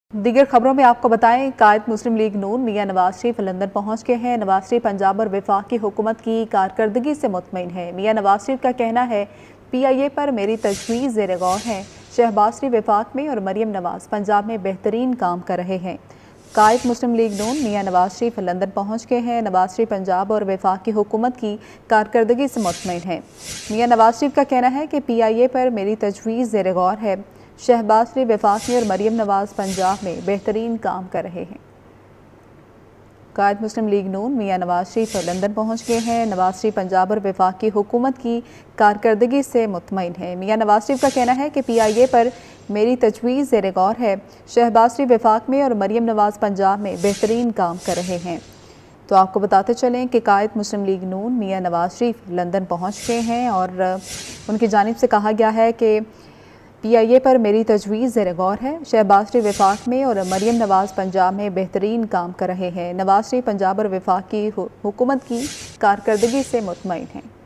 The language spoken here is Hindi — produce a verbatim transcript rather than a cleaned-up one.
दीगर खबरों में आपको बताएं, कायद मुस्लिम लीग नून मियां नवाज शरीफ लंदन पहुंच गए हैं। नवाज शरीफ पंजाब और वफाकी हुकूमत की कारकर्दगी से मुतमईन है। मियां नवाज शरीफ का कहना है, पी आई ए पर मेरी तजवीज़ ज़ेर गौर है। शहबाज शरीफ वफाक में और मरियम नवाज पंजाब में बेहतरीन काम कर रहे हैं। कायद मुस्लिम लीग नून मियां नवाज शरीफ लंदन पहुंच गए हैं। नवाज शरीफ पंजाब और वफाकी हुकूमत की कारकर्दगी से मुतमईन है। मियां नवाज शरीफ का कहना है कि पी आई ए पर मेरी तजवीज़ ज़ेर गौर है। शहबाज शरीफ वफाकी और मरियम नवाज पंजाब में बेहतरीन काम कर रहे हैं। कायद मुस्लिम लीग नून मियां नवाज शरीफ लंदन पहुंच गए हैं। नवाज शरीफ पंजाब और वफाकी हुकूमत की कारकर्दगी से मुतमईन है। मियां नवाज शरीफ का कहना है कि पी आई ए पर मेरी तजवीज़ ज़ेर गौर है। शहबाज शरीफ वफाक में और मरियम नवाज पंजाब में बेहतरीन काम कर रहे हैं। तो आपको बताते चलें कि कायद मुस्लिम लीग नून मियां नवाज शरीफ लंदन पहुँच गए हैं और उनकी जानिब से कहा गया है कि पी आई ए पर मेरी तजवीज़ ज़ेर गौर है। शहबाज शरीफ वफाक में और मरियम नवाज पंजाब में बेहतरीन काम कर रहे हैं। नवाज शरीफ पंजाब और वफाक की हुकूमत की कारकर्दगी से मुतमईन हैं।